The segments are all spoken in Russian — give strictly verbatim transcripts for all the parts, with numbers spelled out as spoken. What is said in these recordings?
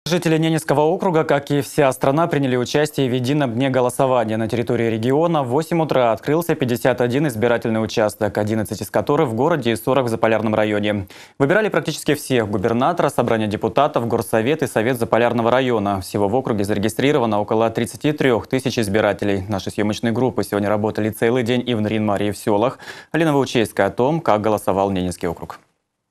Жители Ненецкого округа, как и вся страна, приняли участие в едином дне голосования. На территории региона в восемь утра открылся пятьдесят один избирательный участок, одиннадцать из которых в городе и сорок в Заполярном районе. Выбирали практически всех: губернатора, собрание депутатов, горсовет и совет Заполярного района. Всего в округе зарегистрировано около тридцати трёх тысяч избирателей. Наши съемочные группы сегодня работали целый день и в Нарьян-Маре, и в селах. Алина Ваучейская о том, как голосовал Ненецкий округ.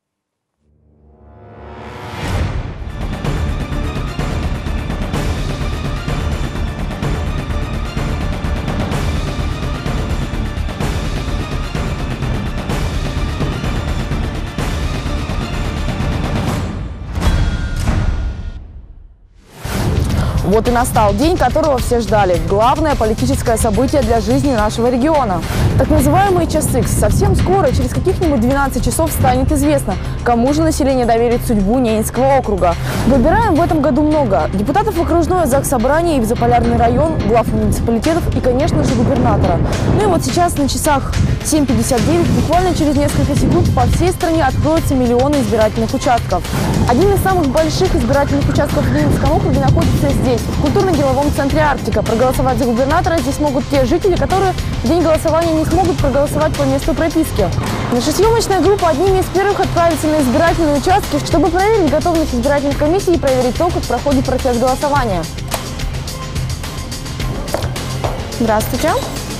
Вот и настал день, которого все ждали. Главное политическое событие для жизни нашего региона. Так называемые час икс. Совсем скоро, через каких-нибудь двенадцать часов, станет известно, кому же население доверит судьбу Ненецкого округа. Выбираем в этом году много. Депутатов в окружное заксобрание и в Заполярный район, глав муниципалитетов и, конечно же, губернатора. Ну и вот сейчас на часах семь пятьдесят девять, буквально через несколько секунд по всей стране откроются миллионы избирательных участков. Один из самых больших избирательных участков в Ненецком округе находится здесь, в культурно-деловом центре «Арктика». Проголосовать за губернатора здесь могут те жители, которые в день голосования не смогут проголосовать по месту прописки. Наша съемочная группа одними из первых отправится на избирательные участки, чтобы проверить готовность избирательных комиссий и проверить то, как проходит процесс голосования. Здравствуйте.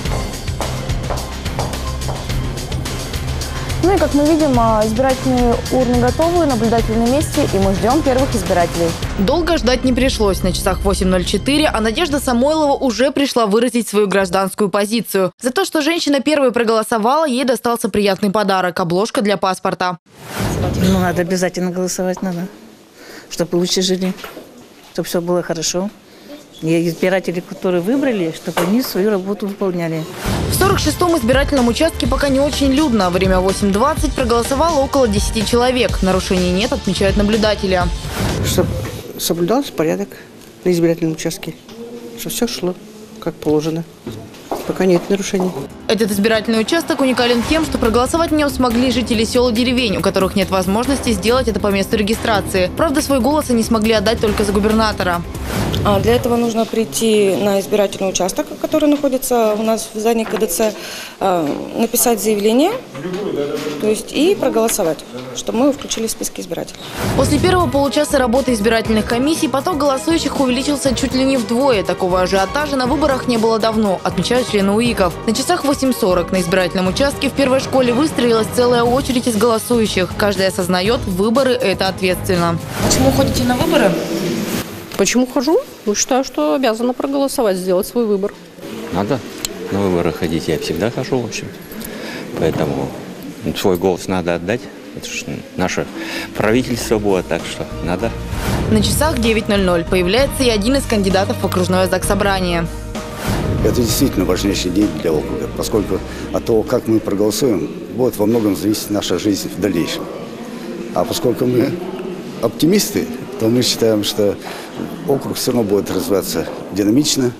Ну и, как мы видим, избирательные урны готовы, наблюдатели на месте, и мы ждем первых избирателей. Долго ждать не пришлось. На часах восемь ноль четыре, а Надежда Самойлова уже пришла выразить свою гражданскую позицию. За то, что женщина первой проголосовала, ей достался приятный подарок – обложка для паспорта. Ну, надо обязательно голосовать, надо, чтобы лучше жили, чтобы все было хорошо. И избиратели, которые выбрали, чтобы они свою работу выполняли. В сорок шестом избирательном участке пока не очень людно. Время восемь двадцать, проголосовало около десяти человек. Нарушений нет, отмечают наблюдатели. Чтобы соблюдался порядок на избирательном участке. Чтобы все шло как положено. Пока нет нарушений. Этот избирательный участок уникален тем, что проголосовать в нем смогли жители сел и деревень, у которых нет возможности сделать это по месту регистрации. Правда, свой голос они смогли отдать только за губернатора. Для этого нужно прийти на избирательный участок, который находится у нас в здании ка дэ цэ, написать заявление, то есть и проголосовать, чтобы мы его включили в списки избирателей. После первого получаса работы избирательных комиссий поток голосующих увеличился чуть ли не вдвое. Такого ажиотажа на выборах не было давно, отмечают члены УИКов. На часах восемь сорок на избирательном участке в первой школе выстроилась целая очередь из голосующих. Каждый осознает, выборы – это ответственно. Почему ходите на выборы? Почему хожу? Ну, считаю, что обязана проголосовать, сделать свой выбор. Надо на выборы ходить, я всегда хожу, в общем. Поэтому свой голос надо отдать. Это же наше правительство было, так что надо. На часах девять ноль ноль появляется и один из кандидатов в окружное заксобрание. Это действительно важнейший день для округа, поскольку от того, как мы проголосуем, будет во многом зависеть наша жизнь в дальнейшем. А поскольку мы оптимисты, то мы считаем, что округ все равно будет развиваться динамично.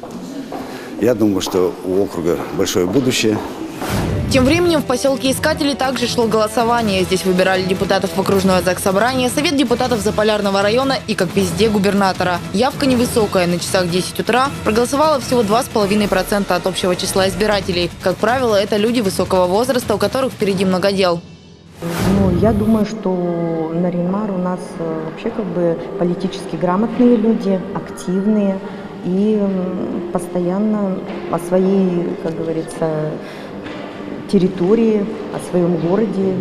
Я думаю, что у округа большое будущее. Тем временем в поселке Искатели также шло голосование. Здесь выбирали депутатов в окружное заксобрание, совет депутатов Заполярного района и, как везде, губернатора. Явка невысокая. На часах десять утра проголосовало всего два с половиной процента от общего числа избирателей. Как правило, это люди высокого возраста, у которых впереди много дел. Ну, я думаю, что Нарьян-Мар у нас вообще как бы политически грамотные люди, активные и постоянно о своей, как говорится, территории, о своем городе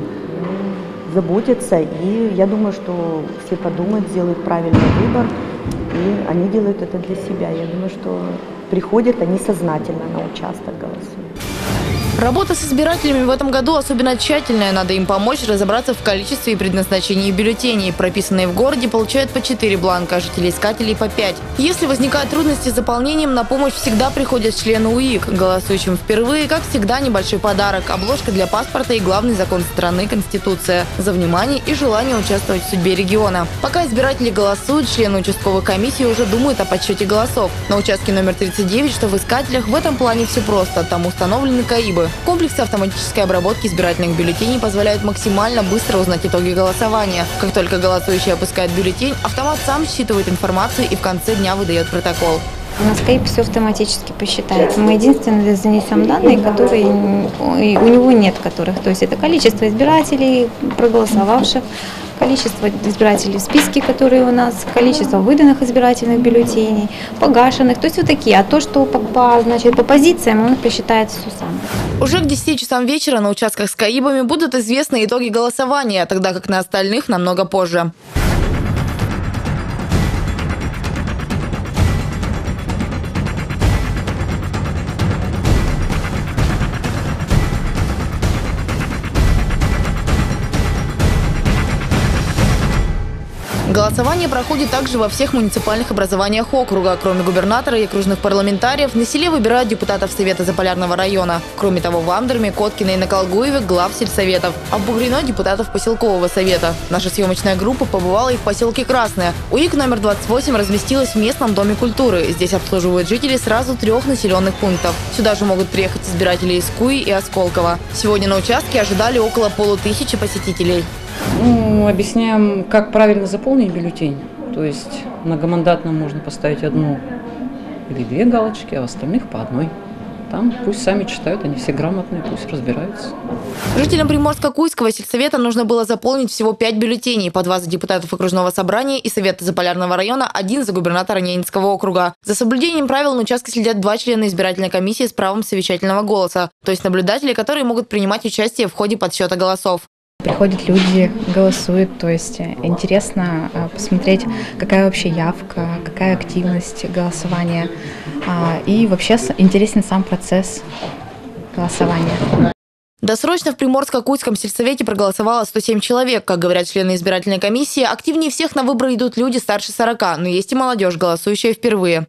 заботятся. И я думаю, что все подумают, сделают правильный выбор, и они делают это для себя. Я думаю, что приходят они сознательно на участок, голосуют. Работа с избирателями в этом году особенно тщательная. Надо им помочь разобраться в количестве и предназначении бюллетеней. Прописанные в городе получают по четыре бланка, а жители Искателей по пять. Если возникают трудности с заполнением, на помощь всегда приходят члены УИК. Голосующим впервые, как всегда, небольшой подарок. Обложка для паспорта и главный закон страны – Конституция. За внимание и желание участвовать в судьбе региона. Пока избиратели голосуют, члены участковой комиссии уже думают о подсчете голосов. На участке номер тридцать девять, что в Искателях, в этом плане все просто. Там установлены КАИБы. службы. Комплексы автоматической обработки избирательных бюллетеней позволяют максимально быстро узнать итоги голосования. Как только голосующий опускает бюллетень, автомат сам считывает информацию и в конце дня выдает протокол. У нас КАИП все автоматически посчитает. Мы единственное занесем данные, которые у него нет, которых, то есть это количество избирателей, проголосовавших, количество избирателей в списке, которые у нас, количество выданных избирательных бюллетеней, погашенных, то есть вот такие. А то, что по, по, значит, по позициям, он посчитает все сам. Уже к десяти часам вечера на участках с КАИБами будут известны итоги голосования, тогда как на остальных намного позже. Голосование проходит также во всех муниципальных образованиях округа. Кроме губернатора и окружных парламентариев, на селе выбирают депутатов Совета Заполярного района. Кроме того, в Амдерме, Коткино и на Колгуеве глав сельсоветов, а в Бугрино депутатов поселкового совета. Наша съемочная группа побывала и в поселке Красное. УИК номер двадцать восемь разместилась в местном доме культуры. Здесь обслуживают жителей сразу трех населенных пунктов. Сюда же могут приехать избиратели из Куи и Осколково. Сегодня на участке ожидали около полутысячи посетителей. Ну, объясняем, как правильно заполнить бюллетень. То есть многомандатным можно поставить одну или две галочки, а в остальных по одной. Там пусть сами читают, они все грамотные, пусть разбираются. Жителям Приморско-Куйского сельсовета нужно было заполнить всего пять бюллетеней, по два за депутатов окружного собрания и Совета Заполярного района, один за губернатора Ненецкого округа. За соблюдением правил на участке следят два члена избирательной комиссии с правом совещательного голоса, то есть наблюдатели, которые могут принимать участие в ходе подсчета голосов. Приходят люди, голосуют, то есть интересно посмотреть, какая вообще явка, какая активность голосования. И вообще интересен сам процесс голосования. Досрочно в Приморско-Куйском сельсовете проголосовало сто семь человек. Как говорят члены избирательной комиссии, активнее всех на выборы идут люди старше сорока, но есть и молодежь, голосующая впервые.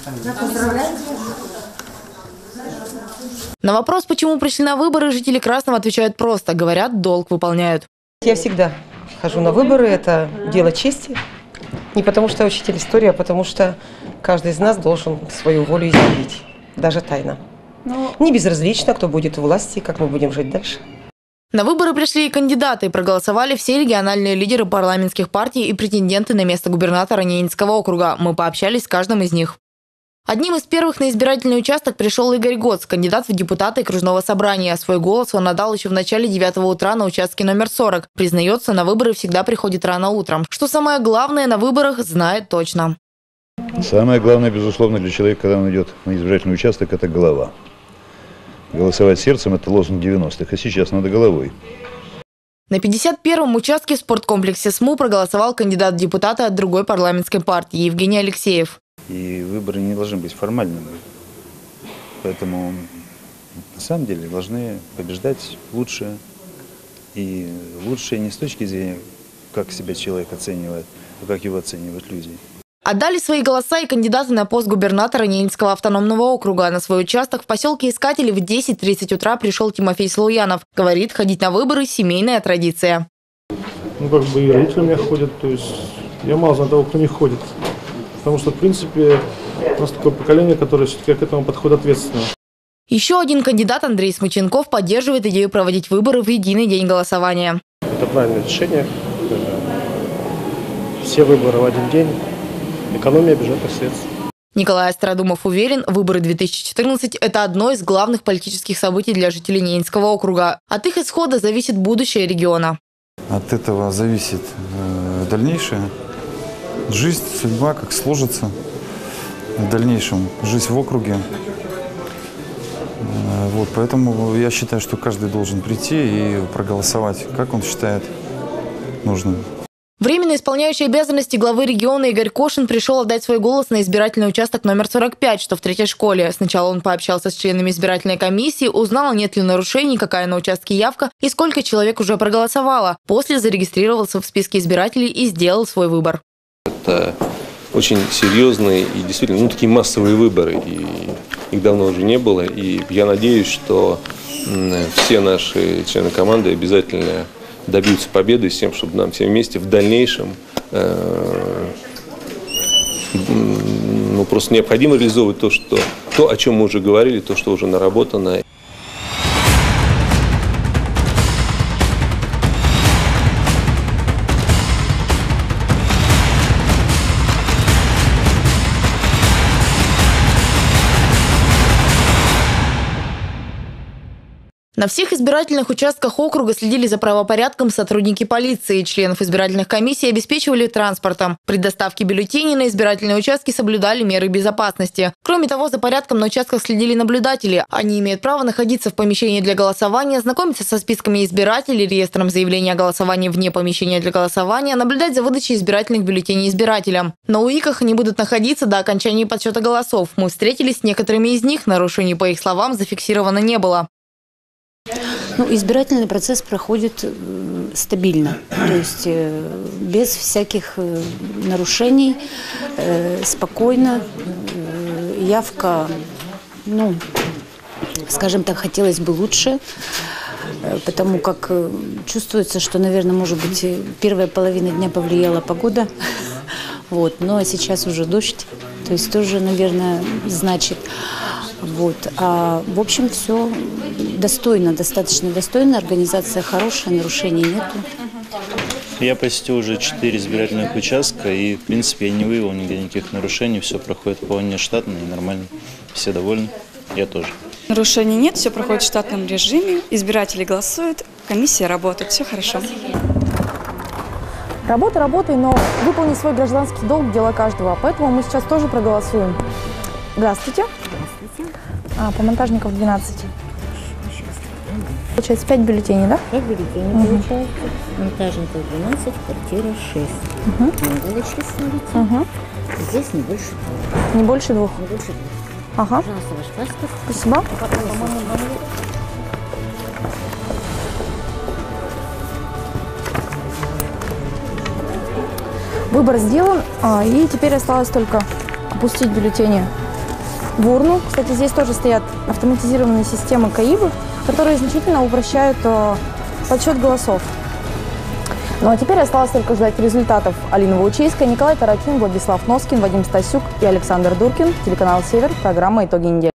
На вопрос, почему пришли на выборы, жители Красного отвечают просто. Говорят, долг выполняют. Я всегда хожу на выборы, это дело чести. Не потому что я учитель истории, а потому что каждый из нас должен свою волю изъявить, даже тайно. Не безразлично, кто будет у власти, как мы будем жить дальше. На выборы пришли и кандидаты. Проголосовали все региональные лидеры парламентских партий и претенденты на место губернатора Ненецкого округа. Мы пообщались с каждым из них. Одним из первых на избирательный участок пришел Игорь Гоц, кандидат в депутаты окружного собрания. Свой голос он отдал еще в начале девятого утра на участке номер сорок. Признается, на выборы всегда приходит рано утром. Что самое главное на выборах, знает точно. Самое главное, безусловно, для человека, когда он идет на избирательный участок, это голова. Голосовать сердцем – это лозунг девяностых, а сейчас надо головой. На пятьдесят первом участке в спорткомплексе СМУ проголосовал кандидат в депутаты от другой парламентской партии Евгений Алексеев. И выборы не должны быть формальными. Поэтому на самом деле должны побеждать лучшие. И лучшие не с точки зрения, как себя человек оценивает, а как его оценивают люди. Отдали свои голоса и кандидаты на пост губернатора Ненецкого автономного округа. На свой участок в поселке Искатели в десять тридцать утра пришел Тимофей Слуянов. Говорит, ходить на выборы – семейная традиция. Ну, как бы и родители у меня ходят, то есть я мало знаю того, кто не ходит. Потому что, в принципе, у нас такое поколение, которое все-таки к этому подходит ответственно. Еще один кандидат Андрей Смыченков поддерживает идею проводить выборы в единый день голосования. Это правильное решение. Все выборы в один день. Экономия бюджетных средств. Николай Остродумов уверен, выборы две тысячи четырнадцать – это одно из главных политических событий для жителей Ненецкого округа. От их исхода зависит будущее региона. От этого зависит э, дальнейшее. Жизнь, судьба, как сложится в дальнейшем, жизнь в округе. Вот, поэтому я считаю, что каждый должен прийти и проголосовать, как он считает нужным. Временно исполняющий обязанности главы региона Игорь Кошин пришел отдать свой голос на избирательный участок номер сорок пять, что в третьей школе. Сначала он пообщался с членами избирательной комиссии, узнал, нет ли нарушений, какая на участке явка и сколько человек уже проголосовало. После зарегистрировался в списке избирателей и сделал свой выбор. Это очень серьезные и действительно ну, такие массовые выборы. И их давно уже не было. И я надеюсь, что все наши члены команды обязательно добьются победы с тем, чтобы нам все вместе в дальнейшем э, ну, просто необходимо реализовывать то, что, то, о чем мы уже говорили, то, что уже наработано. На всех избирательных участках округа следили за правопорядком сотрудники полиции. Членов избирательных комиссий обеспечивали транспортом. При доставке бюллетеней на избирательные участки соблюдали меры безопасности. Кроме того, за порядком на участках следили наблюдатели. Они имеют право находиться в помещении для голосования, знакомиться со списками избирателей, реестром заявления о голосовании вне помещения для голосования, наблюдать за выдачей избирательных бюллетеней избирателям. На УИКах они будут находиться до окончания подсчета голосов. Мы встретились с некоторыми из них. Нарушений, по их словам, зафиксировано не было. Ну, избирательный процесс проходит э, стабильно, то есть э, без всяких э, нарушений, э, спокойно, э, явка, ну, скажем так, хотелось бы лучше, э, потому как э, чувствуется, что, наверное, может быть, первая половина дня повлияла погода, вот, но сейчас уже дождь, то есть тоже, наверное, значит. Вот. А в общем, все достойно, достаточно достойно, организация хорошая, нарушений нету. Я посетил уже четыре избирательных участка, и, в принципе, я не выявил никаких нарушений, все проходит вполне штатно и нормально, все довольны, я тоже. Нарушений нет, все проходит в штатном режиме, избиратели голосуют, комиссия работает, все хорошо. Работа работой, но выполнить свой гражданский долг – дело каждого, поэтому мы сейчас тоже проголосуем. Здравствуйте. А, по монтажников двенадцать. Получается пять бюллетеней, да? пять бюллетеней угу. Получается. Монтажников двенадцать, квартира шесть. Угу. Галочки ставите. Угу. Здесь не больше двух. Не больше двух? Не больше двух. Ага. Пожалуйста, ваш паспорт. Спасибо. Выбор сделан, и теперь осталось только опустить бюллетени в урну. Кстати, здесь тоже стоят автоматизированные системы КАИБы, которые значительно упрощают подсчет голосов. Ну а теперь осталось только ждать результатов. Алина Ваучейская, Николай Таракин, Владислав Носкин, Вадим Стасюк и Александр Дуркин. Телеканал «Север». Программа «Итоги недели».